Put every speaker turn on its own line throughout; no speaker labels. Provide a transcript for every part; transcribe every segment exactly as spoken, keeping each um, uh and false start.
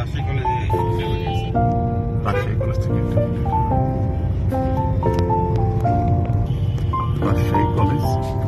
রাজশাহী কলেজে
রাজশাহী কলেজ থেকে Rajshahi college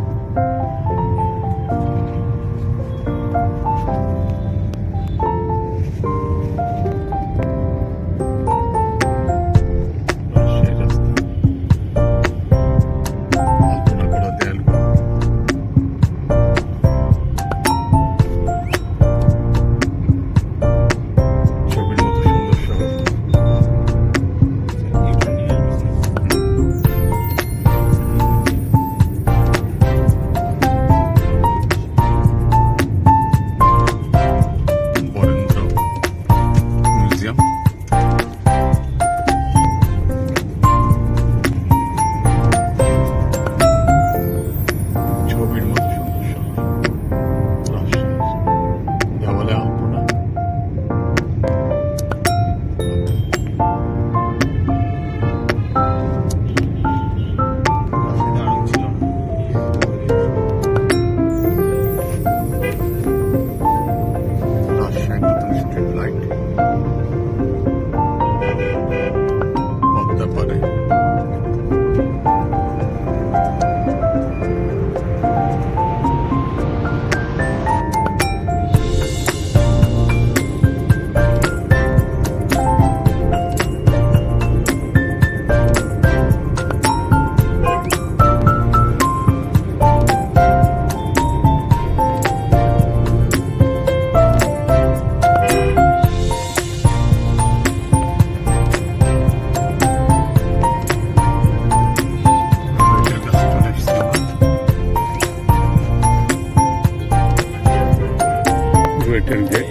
Return gate.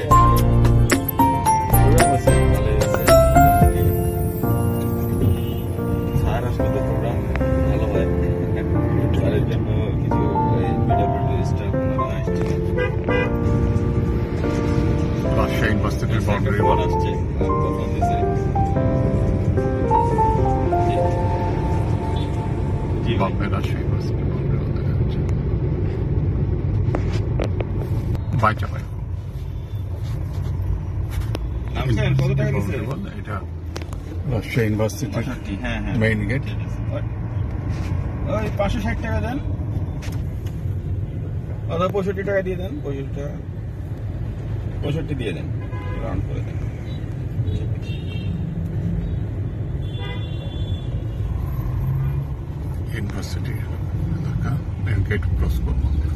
Rajshahi University boundary wall. Bombay Rajshahi University boundary wall দেখা যাচ্ছে। By Chapai. এটা রাজশাহী ইউনিভার্সিটি মেইন গেট।
ওই পাঁচশো ষাট টাকা দেন, অথবা পঁয়ষট্টি টাকা দিয়ে দেন, পঁয়ষট্টি টাকা পঁয়ষট্টি দিয়ে দেন, রাউন্ড করে দেন।
ইউনিভার্সিটি এলাকা মেইন গেট ক্রস করবো।